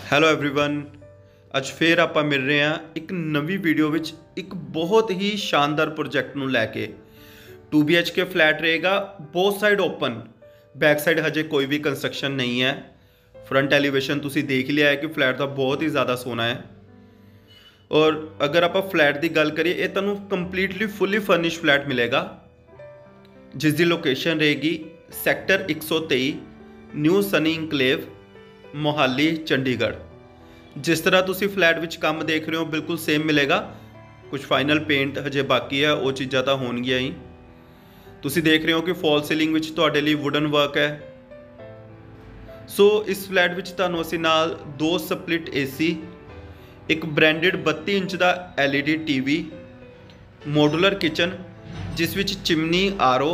Hello everyone, ਅੱਜ ਫੇਰ ਆਪਾਂ ਮਿਲ ਰਹੇ ਹਾਂ ਇੱਕ ਨਵੀਂ ਵੀਡੀਓ ਵਿੱਚ ਇੱਕ ਬਹੁਤ ਹੀ ਸ਼ਾਨਦਾਰ ਪ੍ਰੋਜੈਕਟ ਨੂੰ ਲੈ ਕੇ। 2 BHK ਫਲੈਟ ਰਹੇਗਾ, both side open, back side हजे कोई भी कंस्ट्रक्शन नहीं है। फ्रंट एलिवेशन तुसी देख लिया है कि फ्लैट का बहुत ही ज़्यादा सोहना है। और अगर आप फ्लैट की गल करिए, ये तुहानू कंप्लीटली फुली फर्निश फ्लैट मिलेगा, जिसकी लोकेशन रहेगी sector 123 new Sunny enclave Mohali Chandigarh. जिस तरह तुसी फ्लैट विच काम देख रहे हो बिल्कुल सेम मिलेगा। कुछ फाइनल पेंट हजे बाकी है, वो चीज़ां तो होणगियां ही। तुसी देख रहे हो कि फॉल सीलिंग विच तुहाडे लई वुडन वर्क है। सो इस फ्लैट विच तुहानू असीं नाल 2 स्प्लिट AC, एक ब्रांडेड 32 इंच का LED TV, मॉडुलर किचन जिस विच चिमनी RO,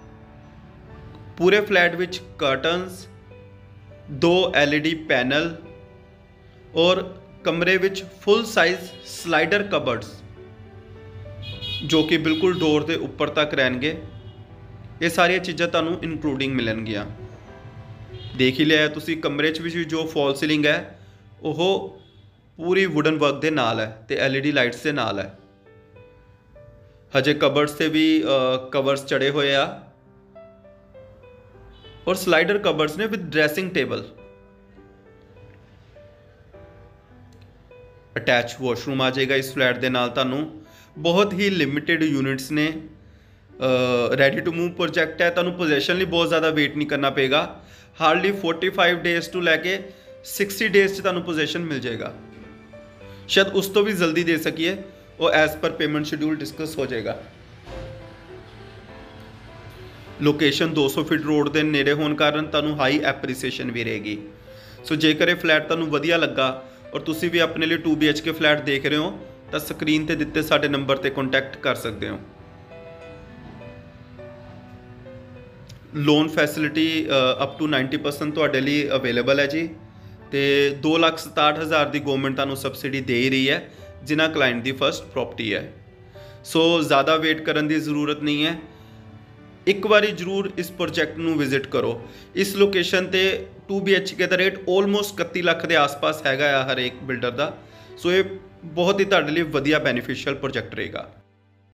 पूरे फ्लैट विच कर्टन्स, 2 LED पैनल और कमरे विच फुल साइज स्लाइडर कबर्ड्स जो कि बिल्कुल डोर के उपर तक रहणगे। ये सारिया चीज़ां तुहानू इनकलूडिंग मिलणगियां। देख ही लिया तुसी कमरे च भी जो फॉल सीलिंग है वो पूरी वुडन वर्क के नाल है तो LED लाइट्स के नाल है। हजे कबर्ड्स से भी कवर्स चढ़े हुए आ और स्लाइडर कबर्ड्स ने with dressing table. Attach washroom आ जाएगा इस फ्लैट के नाल। तुहानू बहुत ही लिमिटेड यूनिट्स ने, रेडी टू मूव प्रोजेक्ट है। तुहानू पोजेशन लिए बहुत ज़्यादा वेट नहीं करना पेगा। हार्डली 45 डेज टू लैके 60 डेज तुहानू पोजेशन मिल जाएगा। शायद उस तो भी जल्दी दे सकिए, और as per payment schedule discuss हो जाएगा। लोकेशन 200 फीट रोड के नेड़े होने कारण तुहानू हाई एप्रीसीएशन भी रहेगी। सो जेकर ये फ्लैट तुहानू वधिया लगा और तुसी भी अपने लिए 2 BHK फ्लैट देख रहे हो तो स्क्रीन ते दिते साडे नंबर ते कॉन्टैक्ट कर सकते हो। लोन फैसिलिटी अप टू 90% तुहाडे लिए अवेलेबल है जी। तो 2,67,000 की गवर्नमेंट तुहानू सबसिडी दे ही रही है जिन्हां क्लाइंट की फर्स्ट प्रॉपर्टी है। सो ज़्यादा वेट करने की ज़रूरत नहीं है। एक बारी जरूर इस प्रोजेक्ट नू विजिट करो। इस लोकेशन ते 2 BHK का रेट ऑलमोस्ट 31 लाख के आस पास हैगा हर एक बिल्डर का। सो ये बहुत ही तुहाडे लिए वधिया बेनीफिशियल प्रोजेक्ट रहेगा।